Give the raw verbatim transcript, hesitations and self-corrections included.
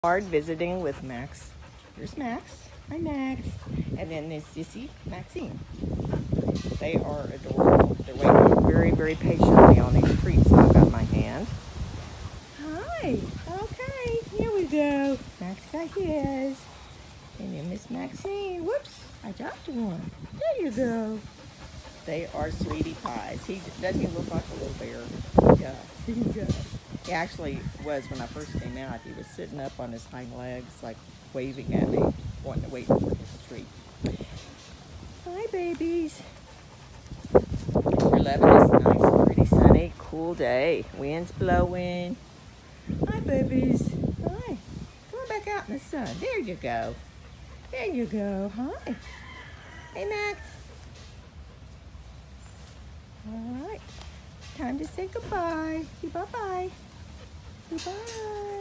Hard visiting with Max. Here's Max. Hi, Max. And then this sissy, Maxine. They are adorable. They're waiting very, very patiently on these treats I've got in my hand. Hi. Okay, here we go. Max got his. And then Miss Maxine. Whoops, I dropped one. There you go. They are sweetie pies. He doesn't he look like a little bear? He does. He does. He actually was when I first came out. He was sitting up on his hind legs, like waving at me, wanting to wait for his treat. Hi, babies. We're loving this nice, pretty, sunny, cool day. Wind's blowing. Hi, babies. Hi. Come on back out in the sun. There you go. There you go. Hi. Hey, Max. All right. Time to say goodbye. Say bye-bye. Say bye.